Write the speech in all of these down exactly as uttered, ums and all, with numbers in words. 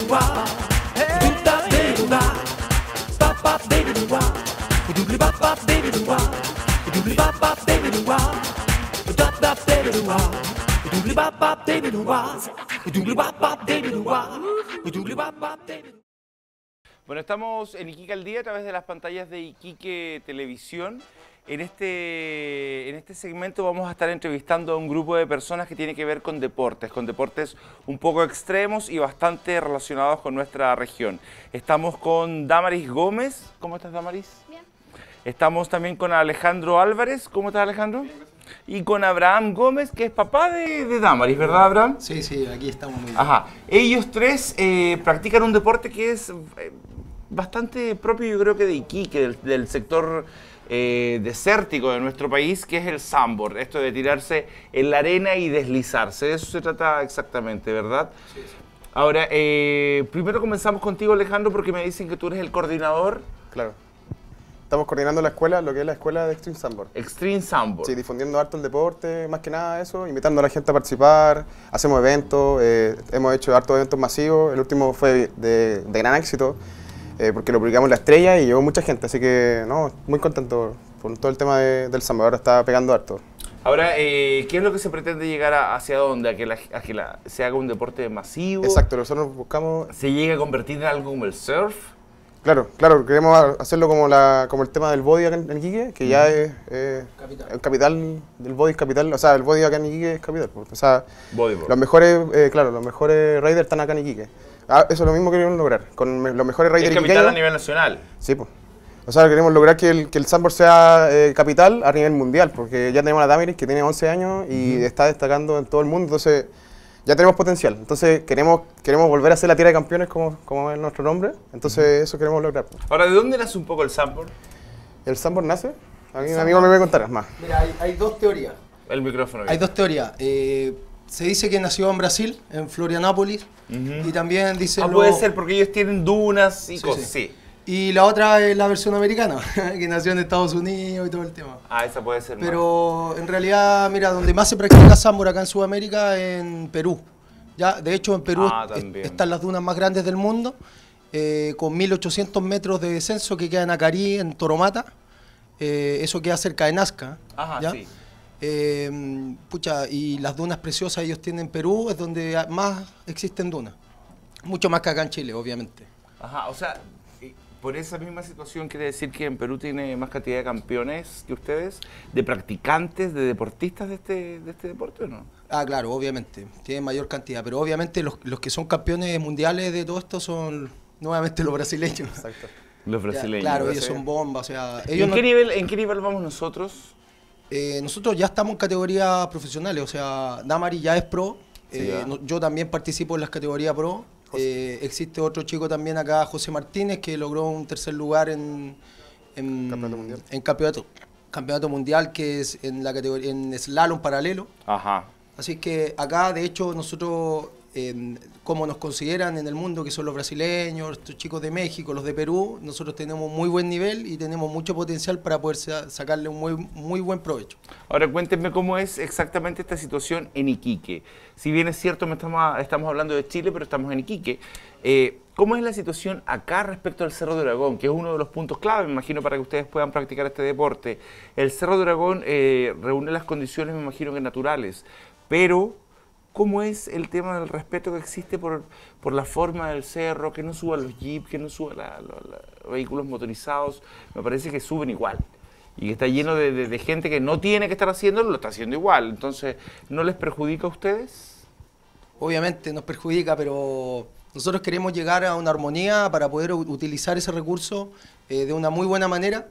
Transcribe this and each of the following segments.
Bueno, estamos en Iquique al Día a través de las pantallas de Iquique Televisión. En este, en este segmento vamos a estar entrevistando a un grupo de personas que tiene que ver con deportes, con deportes un poco extremos y bastante relacionados con nuestra región. Estamos con Damaris Gómez. ¿Cómo estás, Damaris? Bien. Estamos también con Alejandro Álvarez. ¿Cómo estás, Alejandro? Bien. Y con Abraham Gómez, que es papá de, de Damaris, ¿verdad, Abraham? Sí, sí, aquí estamos muy bien. Ajá. Ellos tres eh, practican un deporte que es eh, bastante propio, yo creo que de Iquique, del, del sector eh, desértico de nuestro país, que es el sandboard. Esto de tirarse en la arena y deslizarse. De eso se trata exactamente, ¿verdad? Sí, sí. Ahora, eh, primero comenzamos contigo, Alejandro, porque me dicen que tú eres el coordinador. Claro. Estamos coordinando la escuela, lo que es la escuela de Extreme Sandboard. Extreme Sandboard. Sí, difundiendo harto el deporte, más que nada eso, invitando a la gente a participar, hacemos eventos, eh, hemos hecho hartos eventos masivos, el último fue de, de gran éxito, eh, porque lo publicamos en La Estrella y llegó mucha gente, así que no, muy contento con todo el tema de, del Sandboard, ahora está pegando harto. Ahora, eh, ¿qué es lo que se pretende llegar a, hacia dónde? ¿A que, la, a que la, se haga un deporte masivo? Exacto, nosotros buscamos... ¿Se llegue a convertir en algo como el surf? Claro, claro, queremos hacerlo como la como el tema del body acá en Iquique, que ya es eh, el capital del body es capital, o sea, el body acá en Iquique es capital, o sea, Bodyboard. los mejores, eh, claro, los mejores riders están acá en Iquique. Ah, eso es lo mismo que queremos lograr, con me, los mejores riders iquiqueños. ¿Es capital a nivel nacional? Sí, pues. O sea, queremos lograr que el, que el sandboard sea eh, capital a nivel mundial, porque ya tenemos a Damaris, que tiene once años y uh-huh. está destacando en todo el mundo, entonces ya tenemos potencial. Entonces queremos, queremos volver a hacer la tierra de campeones, como, como es nuestro nombre, entonces uh-huh. eso queremos lograr. Ahora, ¿de dónde nace un poco el sandboard? El sandboard nace, a mí un amigo me va a contar más. Mira, hay, hay dos teorías. El micrófono. Hay dos teorías. Eh, se dice que nació en Brasil, en Florianópolis, uh-huh. y también dice... Ah, lo... puede ser, porque ellos tienen dunas y sí, cosas, sí. sí. Y la otra es la versión americana, que nació en Estados Unidos y todo el tema. Ah, esa puede ser. Pero más. En realidad, mira, donde más se practica sandboard acá en Sudamérica es en Perú. Ya, de hecho, en Perú ah, est están las dunas más grandes del mundo, eh, con mil ochocientos metros de descenso que queda en Acarí, en Toromata. Eh, eso queda cerca de Nazca. Ajá, ¿ya? sí. Eh, pucha, y las dunas preciosas ellos tienen en Perú, es donde más existen dunas. Mucho más que acá en Chile, obviamente. Ajá, o sea... Por esa misma situación quiere decir que en Perú tiene más cantidad de campeones que ustedes, de practicantes, de deportistas de este, de este deporte, ¿o no? Ah, claro, obviamente, tiene mayor cantidad, pero obviamente los, los que son campeones mundiales de todo esto son nuevamente los brasileños. Exacto. Los brasileños. Ya, claro, ¿sí? ellos son bombas, o sea... Ellos ¿En, no, qué nivel, ¿En qué nivel vamos nosotros? Eh, nosotros ya estamos en categorías profesionales, o sea, Damaris ya es pro, sí, eh, no, yo también participo en las categorías pro. Eh, existe otro chico también acá, José Martínez, que logró un tercer lugar en, en, campeonato mundial, en campeonato, campeonato mundial, que es en la categoría en slalom paralelo. Ajá. Así que acá, de hecho, nosotros, eh, como nos consideran en el mundo, que son los brasileños, estos chicos de México, los de Perú, nosotros tenemos muy buen nivel y tenemos mucho potencial para poder sa sacarle un muy, muy buen provecho. Ahora cuéntenme cómo es exactamente esta situación en Iquique. Si bien es cierto, me estamos, estamos hablando de Chile, pero estamos en Iquique. Eh, ¿Cómo es la situación acá respecto al Cerro de Oragón? Que es uno de los puntos clave, me imagino, para que ustedes puedan practicar este deporte. El Cerro de Oragón eh, reúne las condiciones, me imagino, que naturales, pero... ¿Cómo es el tema del respeto que existe por, por la forma del cerro, que no suban los jeeps, que no suban la, la, los vehículos motorizados? Me parece que suben igual y que está lleno de, de, de gente que no tiene que estar haciéndolo, lo está haciendo igual. Entonces, ¿no les perjudica a ustedes? Obviamente nos perjudica, pero nosotros queremos llegar a una armonía para poder utilizar ese recurso eh, de una muy buena manera.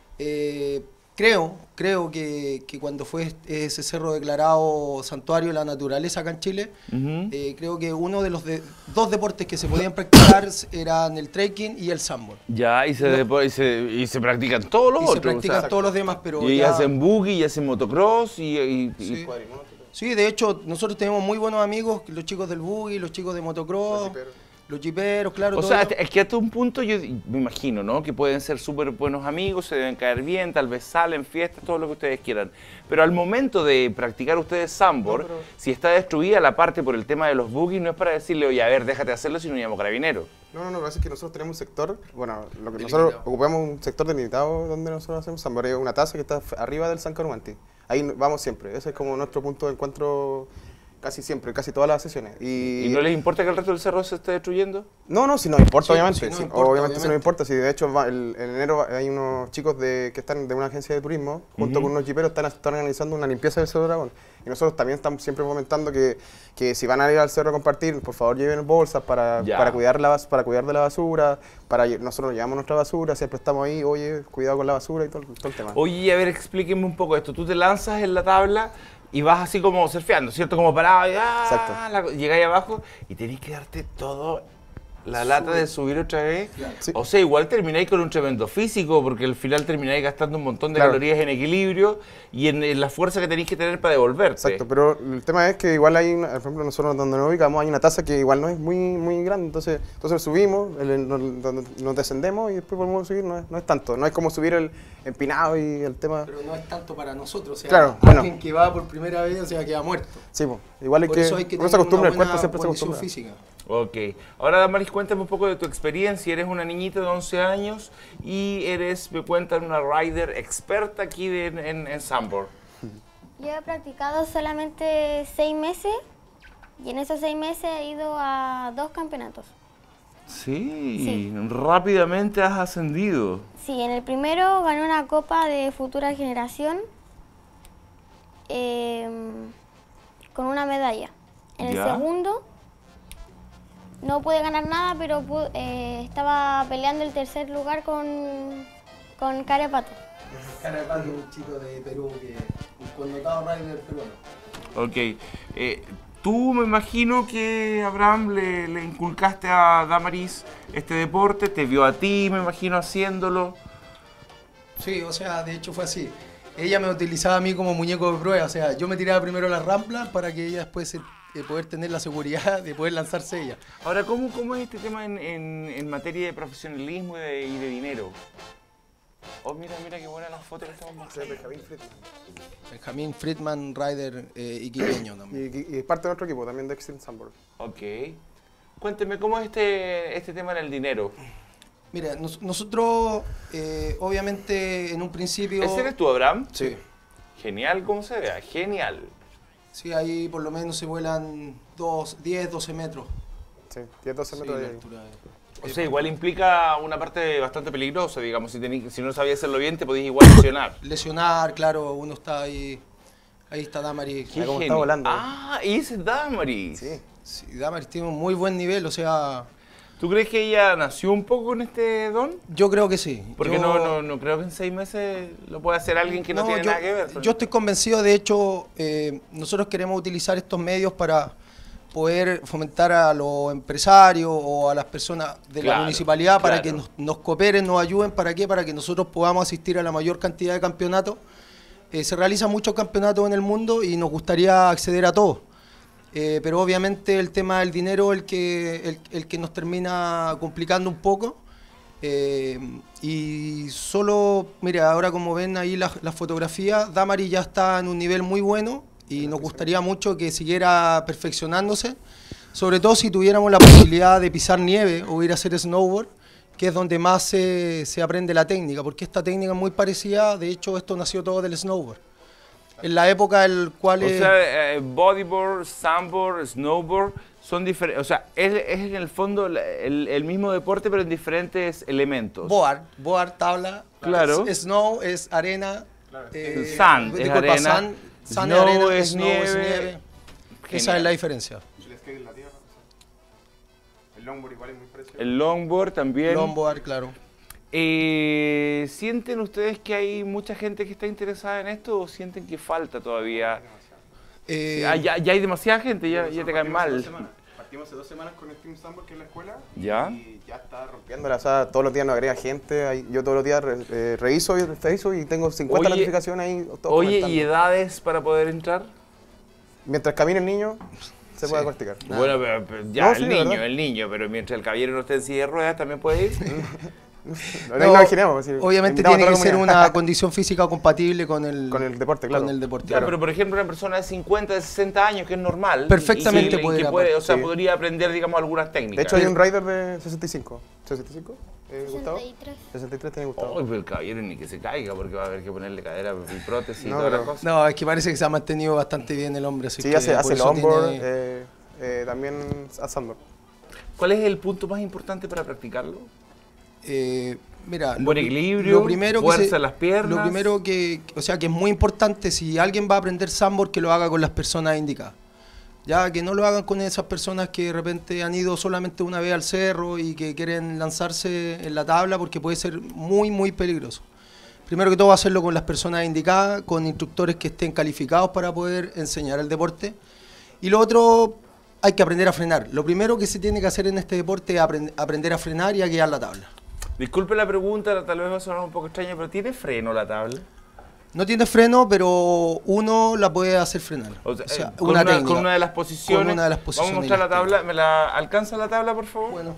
Eh, Creo, creo que, que cuando fue ese cerro declarado Santuario de la Naturaleza acá en Chile, uh-huh. eh, creo que uno de los de, dos deportes que se podían practicar eran el trekking y el sandboard. Ya, y se, no. y se, y se practican todos los y otros. se practican o sea, todos los demás, pero Y ya... hacen buggy, y hacen motocross, y... y, sí. y... sí, de hecho, nosotros tenemos muy buenos amigos, los chicos del buggy, los chicos de motocross, Los jiperos, claro. O todo sea, eso. es que hasta un punto yo me imagino, ¿no? Que pueden ser súper buenos amigos, se deben caer bien, tal vez salen, fiestas, todo lo que ustedes quieran. Pero al momento de practicar ustedes sandboard, No, pero- si está destruida la parte por el tema de los boogies, no es para decirle, oye, a ver, déjate hacerlo si no llamo carabinero. No, no, no, lo que pasa es que nosotros tenemos un sector, bueno, lo que Delimitado. nosotros ocupamos un sector delimitado donde nosotros hacemos sandboard, hay una taza que está f- arriba del San Carumanti. Ahí no- vamos siempre, ese es como nuestro punto de encuentro casi siempre, casi todas las sesiones. Y, ¿Y no les importa que el resto del cerro se esté destruyendo? No, no, si nos importa, Sí, obviamente. sí nos sí, importa, obviamente, si nos obviamente. importa. Si de hecho va- el- en enero va- hay unos chicos de, que están de una agencia de turismo, junto Ujú. con unos jiperos, están, están organizando una limpieza del Cerro Dragón. Y nosotros también estamos siempre comentando que, que si van a ir al cerro a compartir, por favor lleven bolsas para, Ya. para, cuidar, la, bas- para cuidar de la basura. Para, lle- nosotros llevamos nuestra basura, siempre estamos ahí, oye, cuidado con la basura y todo, todo el tema. Oye, a ver, explíquenme un poco esto. Tú te lanzas en la tabla y vas así como surfeando, ¿cierto? Como parado y ah, Exacto. la- llegáis abajo y tenés que darte todo la lata de subir otra vez. Sí. O sea, igual termináis con un tremendo físico porque al final termináis gastando un montón de Claro. calorías en equilibrio y en, en la fuerza que tenéis que tener para devolverte. Exacto, pero el tema es que igual hay, una- por ejemplo, nosotros donde nos ubicamos hay una taza que igual no es muy muy grande, entonces entonces subimos, el- nos, donde nos descendemos y después volvemos a subir, no es, no es tanto, no es como subir el empinado y el tema... Pero no es tanto para nosotros, o sea, Claro, alguien bueno. que va por primera vez, o sea, queda muerto. Sí, pues, igual hay Por que, eso hay que uno se tener acostumbra, el una cuerpo buena siempre se condición acostumbra. física. Ok. Ahora, Damaris, cuéntame un poco de tu experiencia. Eres una niñita de once años y eres, me cuentan, una rider experta aquí de- en, en sandboard. Yo he practicado solamente seis meses y en esos seis meses he ido a dos campeonatos. Sí, Sí. rápidamente has ascendido. Sí, en el primero gané una copa de futura generación eh, con una medalla. En el Ya. segundo no pude ganar nada, pero pu- eh, estaba peleando el tercer lugar con, con Carepato. Cara de Pato, un chico de Perú, que un connotado rider peruano. Ok. Eh, tú me imagino que, Abraham, le, le inculcaste a Damaris este deporte, te vio a ti, me imagino, haciéndolo. Sí, o sea, de hecho fue así. Ella me utilizaba a mí como muñeco de prueba, o sea, yo me tiraba primero a la rampla para que ella después eh, poder tener la seguridad de poder lanzarse ella. Ahora, ¿cómo, cómo es este tema en, en- en materia de profesionalismo y de, y de dinero? Oh, mira, mira qué buena la foto que estamos mostrando. Benjamín Friedman, rider eh, iquiqueño también. Y, y- y es parte de nuestro equipo también de Extreme Sandboard. Ok. Cuénteme, ¿cómo es este, este tema en el dinero? Mira, nos- nosotros eh, obviamente en un principio... ¿Ese eres tú, Abraham? Sí. Genial, ¿cómo se vea? Genial. Sí, ahí por lo menos se vuelan dos, diez, doce metros. Sí, diez, doce Sí, metros la de... altura de- O sea, igual implica una parte bastante peligrosa, digamos. Si, tení- si no sabías hacerlo bien, te podías igual lesionar. Lesionar, claro, uno está ahí... Ahí está Damaris. Qué cómo está genio. volando. Ah, y ese es Damaris. Sí. Sí, Damaris tiene un muy buen nivel, o sea... ¿Tú crees que ella nació un poco con este don? Yo creo que sí. Porque Yo- no, no, no creo que en seis meses lo pueda hacer alguien que no, tiene yo, nada que ver. yo estoy convencido, de hecho, eh, nosotros queremos utilizar estos medios para poder fomentar a los empresarios o a las personas de Claro, la municipalidad para claro. que nos, nos cooperen, nos ayuden. ¿Para qué? Para que nosotros podamos asistir a la mayor cantidad de campeonatos. Eh, se realizan muchos campeonatos en el mundo y nos gustaría acceder a todos. Eh, pero obviamente el tema del dinero es el que, el, el que nos termina complicando un poco. Eh, y solo, mira, ahora como ven ahí las las fotografías, Damaris ya está en un nivel muy bueno y nos gustaría mucho que siguiera perfeccionándose, sobre todo si tuviéramos la posibilidad de pisar nieve o ir a hacer snowboard, que es donde más se, se aprende la técnica, porque esta técnica es muy parecida, de hecho esto nació todo del snowboard. En la época en la cual... O eh, sea, eh, bodyboard, sandboard, snowboard son diferentes. O sea, es, es en el fondo la- el, el mismo deporte, pero en diferentes elementos. Board, board, tabla, Claro. es- snow es arena, eh, Sand es disculpa, arena, sand, sand snow es arena, es snow es nieve. nieve. Esa Genial. es la diferencia. El skate en la tierra. El longboard igual es muy parecido. El longboard también. Longboard, claro. Eh, ¿Sienten ustedes que hay mucha gente que está interesada en esto o sienten que falta todavía? Eh, Ah, ya, ya hay demasiada gente, ya, ya te caen Partimos hace dos mal. semanas. Partimos hace dos semanas con Extreme Sandboard, que es la escuela. ¿Ya? Y ya está rompiéndola. O sea, todos los días nos agrega gente. ahí- Yo todos los días re- eh, reviso el Facebook y tengo cincuenta Oye, notificaciones ahí. todos Oye, comentando. ¿y edades para poder entrar? Mientras camine el niño, se Sí. puede practicar. Bueno, pero, pero ya, No, el sí, niño, ¿verdad? el niño, pero mientras el caballero no esté en silla de ruedas, también puede ir. No, no imaginemos. sí. Obviamente Invitamos a tiene toda que la ser comunidad. una condición física compatible con el, Con el deporte, claro. Con el deporte, Claro, claro. pero por ejemplo, una persona de cincuenta, de sesenta años, que es normal. Perfectamente y, y- y puede que ir a puede, o sea, sí. podría aprender, digamos, algunas De técnicas. hecho, hay un rider de sesenta y cinco. ¿sesenta y cinco? Eh, Gustavo. sesenta y tres. sesenta y tres tiene Gustavo. Oh, pero el caballero ni que se caiga porque va a haber que ponerle cadera y prótesis y No, todas las pero- cosas. No, es que parece que se ha mantenido bastante bien el hombre. Así Sí, que hace, por hace el eso onboard, tiene- eh, eh, también a sandboard. ¿Cuál es el punto más importante para practicarlo? Eh, mira, Un buen equilibrio, lo primero que fuerza se- en las piernas. Lo primero que, o sea, que es muy importante, si alguien va a aprender sandboard, que lo haga con las personas indicadas. Ya, que no lo hagan con esas personas que de repente han ido solamente una vez al cerro y que quieren lanzarse en la tabla, porque puede ser muy, muy peligroso. Primero que todo, hacerlo con las personas indicadas, con instructores que estén calificados para poder enseñar el deporte. Y lo otro, hay que aprender a frenar. Lo primero que se tiene que hacer en este deporte es aprend- aprender a frenar y a guiar la tabla. Disculpe la pregunta, tal vez va a sonar un poco extraña, pero ¿tiene freno la tabla? No tiene freno, pero uno la puede hacer frenar. O sea, O sea, eh, con, una una, técnica. con una de las posiciones. Con una de las posiciones Vamos a mostrar la y las tabla. ¿Me la alcanza la tabla, por favor? Bueno,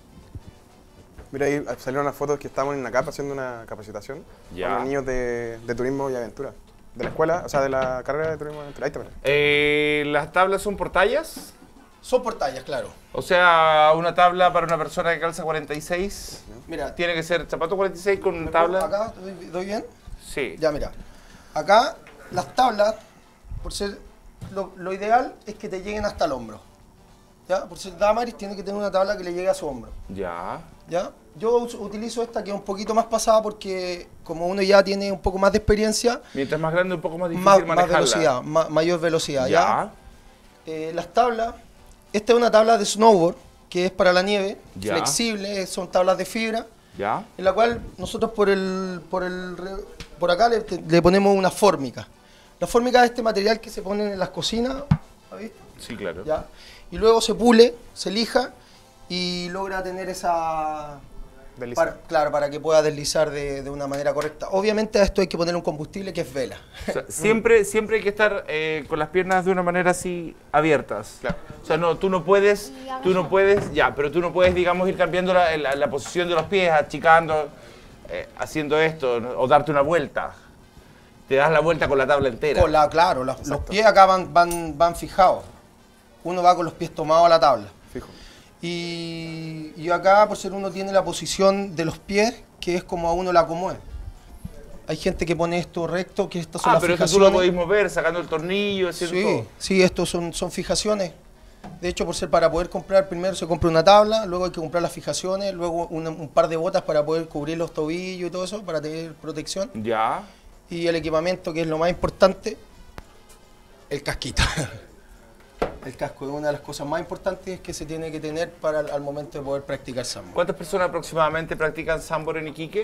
Mira, ahí salieron unas fotos que estábamos en Nacapa haciendo una capacitación Ya. con los niños de, de turismo y aventura. De la escuela, o sea, de la carrera de turismo y aventura. Ahí también. Eh, ¿Las tablas son por tallas? son por tallas, claro. O sea, una tabla para una persona que calza cuarenta y seis. Mira, Tiene que ser zapato cuarenta y seis con ¿me tabla. puedo- acá doy, doy bien. Sí. Ya, mira. Acá las tablas, por ser lo, lo ideal es que te lleguen hasta el hombro. ¿Ya? Por ser Damaris tiene que tener una tabla que le llegue a su hombro. Ya. ¿Ya? Yo us- utilizo esta que es un poquito más pasada porque como uno ya tiene un poco más de experiencia, Mientras más grande, un poco más difícil más, más manejarla. velocidad, ma- mayor velocidad. ¿ya? Ya. Eh, las tablas, esta es una tabla de snowboard que es para la nieve, Ya. flexible, son tablas de fibra, Ya. en la cual nosotros por el por el re- por acá le, te- le ponemos una fórmica. La fórmica es este material que se pone en las cocinas, ¿has visto? Sí, claro. ¿Ya? Y luego se pule, se lija y logra tener esa... Deslizar. Para, claro, para que pueda deslizar de, de una manera correcta. Obviamente a esto hay que poner un combustible que es vela. O sea, siempre, siempre hay que estar eh, con las piernas de una manera así abiertas. Claro. O sea, no, tú no puedes, Y tú no abajo. puedes, ya, pero tú no puedes, digamos, ir cambiando la, la- la posición de los pies, achicando, eh, haciendo esto, ¿no? O darte una vuelta. Te das la vuelta con la tabla entera. Con la, claro, la- los pies acá van, van, van fijados. Uno va con los pies tomados a la tabla. Fijo. Y, y acá, por ser uno tiene la posición de los pies, que es como a uno la acomode. Hay gente que pone esto recto, que estas son Ah, las pero eso tú fijaciones. lo podéis mover, sacando el tornillo, haciendo Sí, todo. sí, estos son, son fijaciones. De hecho, por ser para poder comprar, primero se compra una tabla, luego hay que comprar las fijaciones, luego una- un par de botas para poder cubrir los tobillos y todo eso, para tener protección. Ya. Y el equipamiento, que es lo más importante, el casquito. El casco es una de las cosas más importantes que se tiene que tener para al momento de poder practicar samba. ¿Cuántas personas aproximadamente practican sambor en Iquique?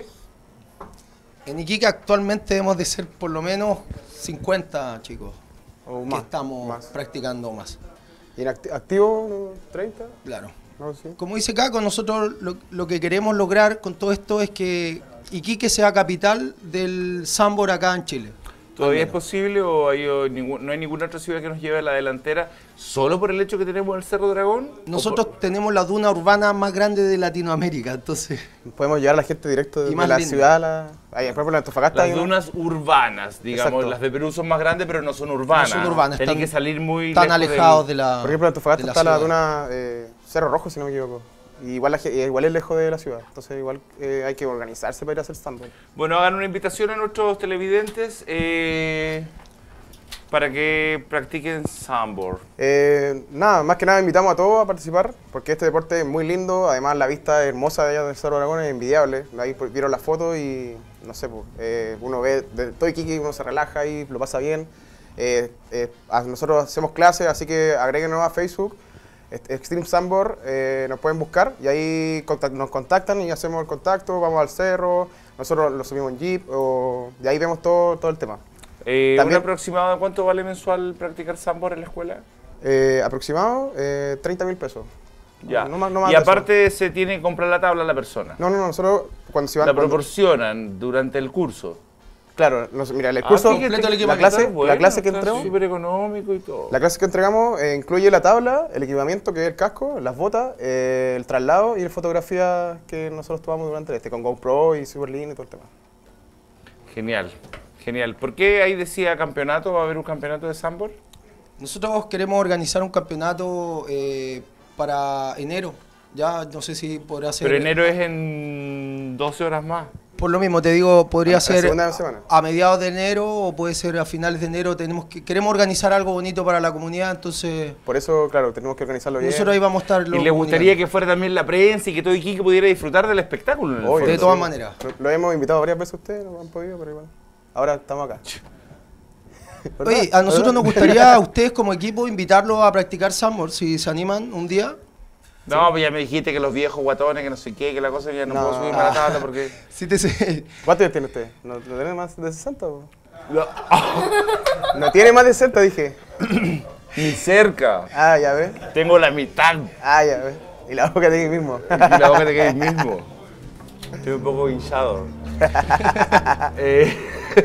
En Iquique actualmente debemos de ser por lo menos cincuenta chicos O que más. estamos más. practicando más. ¿Y en acti- activo, unos treinta? Claro. No, sí. Como dice Caco, nosotros lo, lo que queremos lograr con todo esto es que Iquique sea capital del sambor acá en Chile. ¿Todavía Al es menos. posible o hay, o ningún- no hay ninguna otra ciudad que nos lleve a la delantera solo por el hecho que tenemos el Cerro Dragón? ¿O Nosotros por- tenemos la duna urbana más grande de Latinoamérica, entonces... Podemos llevar a la gente directo Y de, más la linda. ciudad a la... Ahí, por ejemplo, en Antofagasta hay Las una- dunas urbanas, digamos, Exacto. las de Perú son más grandes, pero no son urbanas. No son urbanas, Tienen están que salir muy tan lejos alejados del- de la Por ejemplo, en Antofagasta de la está la ciudad. duna eh, Cerro Rojo, si no me equivoco. Y igual, la ge- igual es lejos de la ciudad. Entonces igual eh, hay que organizarse para ir a hacer stand-up. Bueno, hagan una invitación a nuestros televidentes eh, para que practiquen sandboard. Eh, nada, más que nada invitamos a todos a participar, porque este deporte es muy lindo, además la vista hermosa de allá del Cerro Dragón es envidiable. Ahí pues, vieron las fotos y no sé, pues, eh, uno ve de todo Iquique, uno se relaja y lo pasa bien. Eh, eh, a- nosotros hacemos clases, así que agréguenos a Facebook, est- Extreme Sandboard, eh, nos pueden buscar y ahí contac- nos contactan y hacemos el contacto, vamos al cerro, nosotros lo subimos en Jeep, o, y ahí vemos todo, todo el tema. Eh, También- ¿Un aproximado de cuánto vale mensual practicar sandboard en la escuela? Eh, aproximado, eh, treinta mil pesos. Ya. No más- no más y de eso. aparte se tiene que comprar la tabla a la persona. No, no, no, nosotros cuando se van... la cuando- proporcionan durante el curso. Claro, no sé, mira, el curso, Ah, sí, que completo el te- equipo la clase, bueno, la clase que está entramos, súper económico y todo. la clase que entregamos eh, incluye la tabla, el equipamiento que es el casco, las botas, eh, el traslado y la fotografía que nosotros tomamos durante este, con GoPro y Superlean y todo el tema. Genial, genial. ¿Por qué ahí decía campeonato? ¿Va a haber un campeonato de sandboard? Nosotros queremos organizar un campeonato eh, para enero. Ya no sé si podrá ser. Pero enero es en doce horas más. Por lo mismo, te digo, podría La ser segunda semana. a mediados de enero o puede ser a finales de enero. Tenemos que queremos organizar algo bonito para la comunidad, entonces Por eso, claro, tenemos que organizarlo bien. nosotros ahí vamos a estar. Y los le gustaría comunicando. que fuera también la prensa y que todo Iquique pudiera disfrutar del espectáculo. En el Obvio, fondo. De todas sí. maneras. Lo, lo hemos invitado varias veces a ustedes, no han podido, pero igual. Ahora estamos acá. ¿Verdad? Oye, a nosotros ¿Verdad? nos gustaría a ustedes como equipo invitarlos a practicar sandboard, si se animan un día. No, pues ya me dijiste que los viejos guatones, que no sé qué, que la cosa ya no, No. puedo subirme a la tabla porque... Sí te sé. ¿Cuántos años tiene usted? ¿No, no tiene más de sesenta? O? No tiene más de sesenta, dije. Ni cerca. Ah, ya ves. Tengo la mitad. Ah, ya ves. Y la boca de ahí mismo. Y la boca te queda ahí mismo. Estoy un poco hinchado. Eh,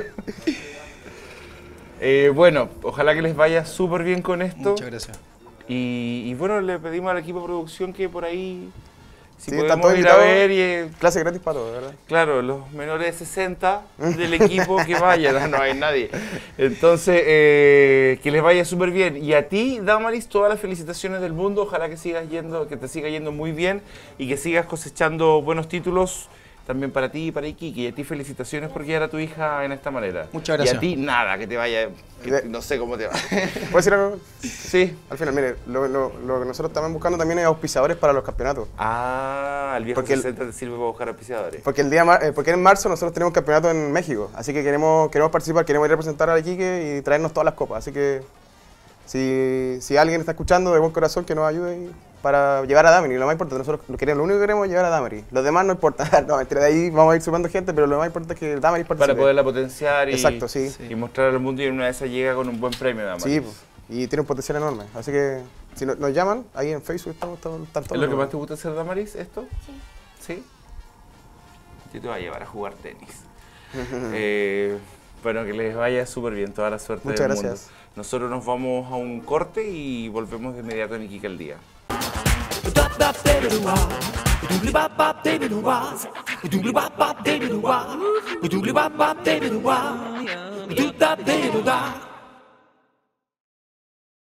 eh, bueno, ojalá que les vaya súper bien con esto. Muchas gracias. Y, y bueno, le pedimos al equipo de producción que por ahí, si Sí, están podemos todos ir a invitados. ver y, eh, Clase gratis para todos, ¿verdad? claro, los menores de sesenta del equipo que vayan, no, no hay nadie. Entonces, eh, que les vaya súper bien. Y a ti, Damaris, todas las felicitaciones del mundo. Ojalá que sigas yendo, que te siga yendo muy bien y que sigas cosechando buenos títulos también para ti y para Iquique. Y a ti felicitaciones por guiar a tu hija en esta manera. Muchas gracias. Y a ti, nada, que te vaya, que De- no sé cómo te va. ¿Puedo decir algo? Sí. Al final, mire, lo, lo- lo que nosotros estamos buscando también es auspiciadores para los campeonatos. Ah, el viejo Porque el- sesenta te sirve para buscar auspiciadores. Porque el día mar- eh, porque en marzo nosotros tenemos un campeonato en México, así que queremos, queremos participar, queremos ir a representar a Iquique y traernos todas las copas. Así que si, si alguien está escuchando de buen corazón, que nos ayude y- para llevar a Damery. Lo más importante, nosotros lo, queremos, lo único que queremos es llevar a Damery. Los demás no importa. No, mentira, de ahí vamos a ir sumando gente, pero lo más importante es que Damery participe. Para poderla potenciar y, Exacto, sí. y mostrar al mundo, y en una de esas llega con un buen premio, Damaris. Sí, pues, y tiene un potencial enorme. Así que si no- nos llaman, ahí en Facebook estamos, estamos, están todos ¿Es lo que los- más te gusta hacer, Damaris, esto? Sí. ¿Sí? Yo te voy a llevar a jugar tenis. Eh, bueno, que les vaya súper bien, toda la suerte Muchas del gracias. mundo. Nosotros nos vamos a un corte y volvemos de inmediato en Iquique al día. Doobly bop bop, baby, do wah. Doobly bop bop, baby, do wah. Do da baby, do da.